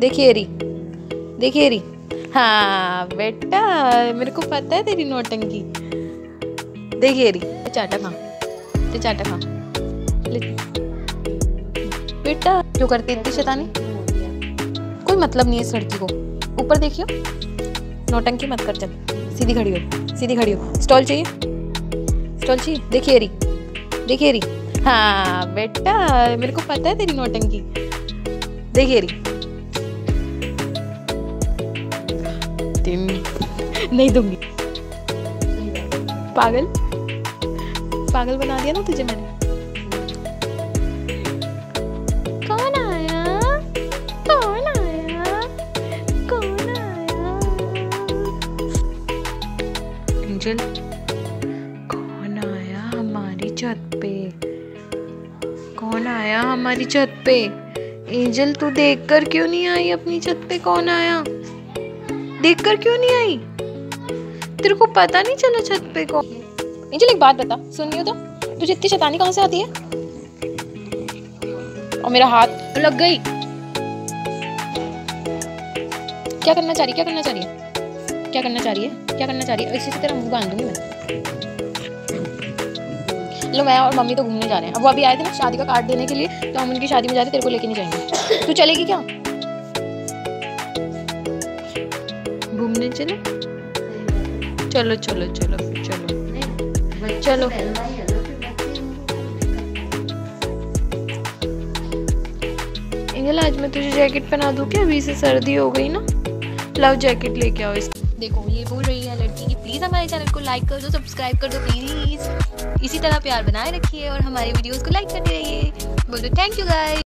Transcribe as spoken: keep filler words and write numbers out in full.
देखिए री, देखिए री। हाँ बेटा, मेरे को पता है तेरी नौटंकी। देखिए री, चाटा खा, ते चाटा खा ले। बेटा क्यों करती इतनी शैतानी? कोई मतलब नहीं है इस लड़की को। ऊपर देखियो, नौटंकी मत कर। चल सीधी खड़ी हो, सीधी खड़ी हो। स्टॉल चाहिए, स्टॉल चाहिए। देखिए री, देखिए री। हाँ बेटा, मेरे को पता है तेरी नौटंकी। देखिए री, नहीं दूंगी। पागल, पागल बना दिया ना तुझे मैंने। कौन आया, कौन आया, कौन आया? एंजल, कौन आया हमारी छत पे? कौन आया हमारी छत पे? एंजल तू देखकर क्यों नहीं आई अपनी छत पे? कौन आया देखकर क्यों नहीं आई? तेरे को पता नहीं चला छत पे कौन? एंजल एक बात बता, सुन रही हो तो? तुझे इतनी शैतानी कहाँ से आती है? और मेरा हाथ लग गई। क्या करना चाह रही, क्या करना चाह रही है, क्या करना चाह रही है, क्या करना चाह रही है? इसी से तेरा मुंह बांध दूंगी मैं। लो, मैं और मम्मी तो घूमने जा रहे हैं। अब वो अभी आए थे ना शादी का कार्ड देने के लिए, तो हम उनकी शादी में जा रहे हैं। तेरे को लेके नहीं जाएंगे। तू चलेगी क्या? घूमने चले? चलो चलो चलो चलो चलो। एंजल आज मैं तुझे जैकेट पहना दूं क्या? अभी से सर्दी हो गई ना। लव जैकेट लेके आओ। इस देखो ये बोल रही है लड़की कि प्लीज़ हमारे चैनल को लाइक कर दो, सब्सक्राइब कर दो प्लीज़। इसी तरह प्यार बनाए रखिए और हमारे वीडियोस को लाइक करते रहिए। बोलो थैंक यू गाइस।